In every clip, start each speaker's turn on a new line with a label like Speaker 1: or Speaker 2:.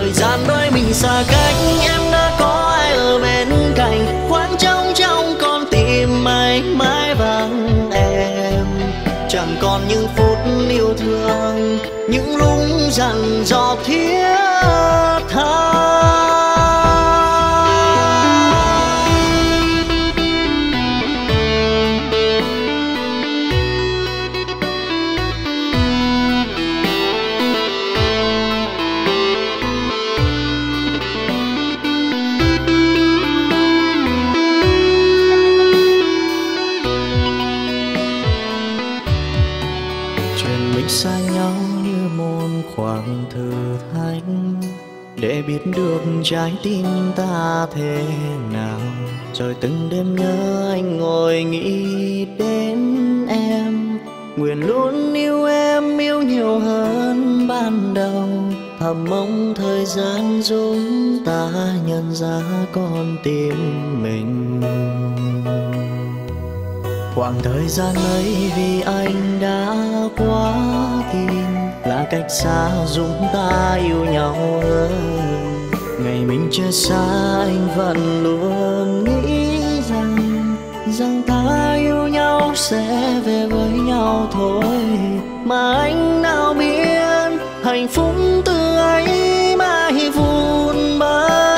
Speaker 1: Thời gian đôi mình xa cách, em đã có ai ở bên cạnh. Khoảng trống trong con tim mãi mãi vắng em. Chẳng còn những phút yêu thương, những lúc dặn dò thiết tha. Xa nhau như một khoảng thử thách, để biết được trái tim ta thế nào. Rồi từng đêm nhớ anh ngồi nghĩ đến em, nguyện luôn yêu em, yêu nhiều hơn ban đầu. Thầm mong thời gian giúp ta nhận ra con tim mình. Khoảng thời gian ấy vì anh đã quá tin, là cách xa giúp ta yêu nhau hơn. Ngày mình chưa xa anh vẫn luôn nghĩ rằng ta yêu nhau sẽ về với nhau thôi. Mà anh nào biết hạnh phúc từ ấy mãi vun bắn.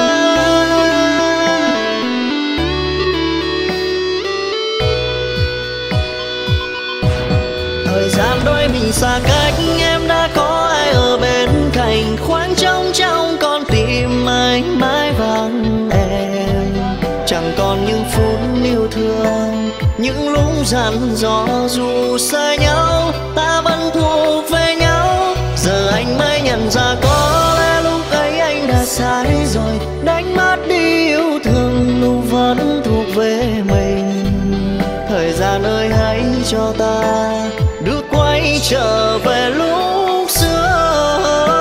Speaker 1: Thời gian đôi mình xa cách, em đã có ai ở bên cạnh. Khoảng trống trong con tim mãi mãi vắng em. Chẳng còn những phút yêu thương, những lúc dặn dò dù xa nhau ta vẫn thuộc về nhau. Giờ anh mới nhận ra có lẽ lúc ấy anh đã sai rồi. Đánh mất đi yêu thương lúc vẫn thuộc về mình. Thời gian ơi hãy cho ta được quay trở về lúc xưa,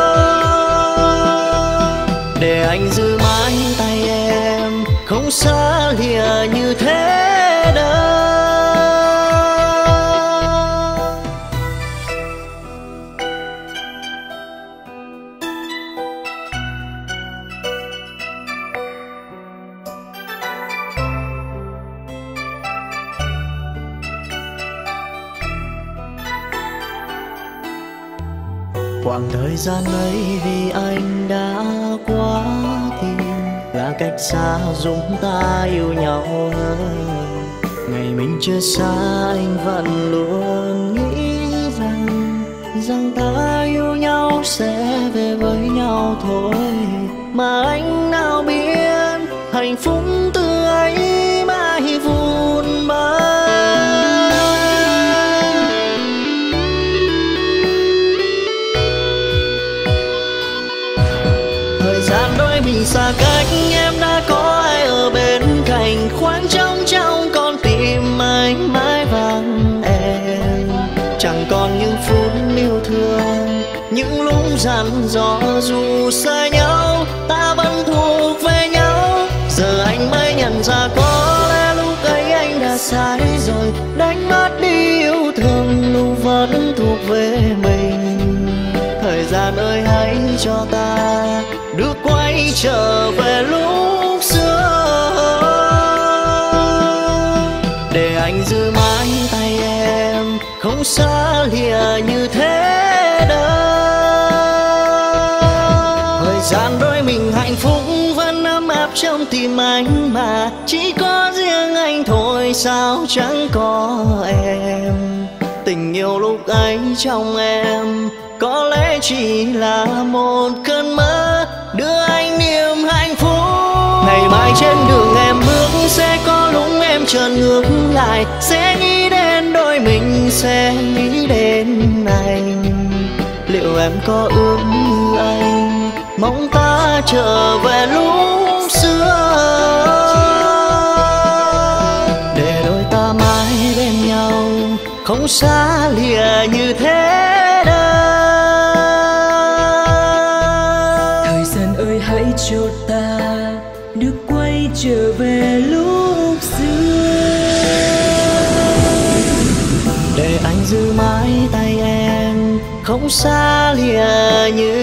Speaker 1: để anh giữ mãi tay em không xa lìa như thế đâu. Khoảng thời gian ấy vì anh đã quá tin, là cách xa giúp ta yêu nhau hơn. Ngày mình chưa xa anh vẫn luôn nghĩ rằng ta yêu nhau sẽ về với nhau thôi. Mà anh nào biết hạnh phúc từ ấy mãi vun bắn. Thời gian đôi mình xa cách, em đã có ai ở bên cạnh. Khoảng trống trong con tim mãi mãi vắng em. Chẳng còn những phút yêu thương, những lúc dặn dò dù xa nhau ta vẫn thuộc về nhau. Giờ anh mới nhận ra có lẽ lúc ấy anh đã sai rồi. Đánh mất đi yêu thương lúc vẫn thuộc về mình. Thời gian ơi hãy cho ta được quay trở về lúc xưa, để anh giữ mãi tay em không xa lìa như thế đâu. Thời gian đôi mình hạnh phúc vẫn ấm áp trong tim anh, mà chỉ có riêng anh thôi sao chẳng có em. Tình yêu lúc ấy trong em có lẽ chỉ là một cơn mơ đưa anh niềm hạnh phúc. Ngày mai trên đường em bước sẽ có lúc em chợt ngước lại, sẽ nghĩ đến đôi mình, sẽ nghĩ đến anh. Liệu em có ước như anh, mong ta trở về lúc xưa, để đôi ta mãi bên nhau không xa lìa như thế đâu.
Speaker 2: Thời gian ơi hãy cho ta được quay trở về lúc xưa,
Speaker 1: để anh giữ mãi tay em không xa lìa như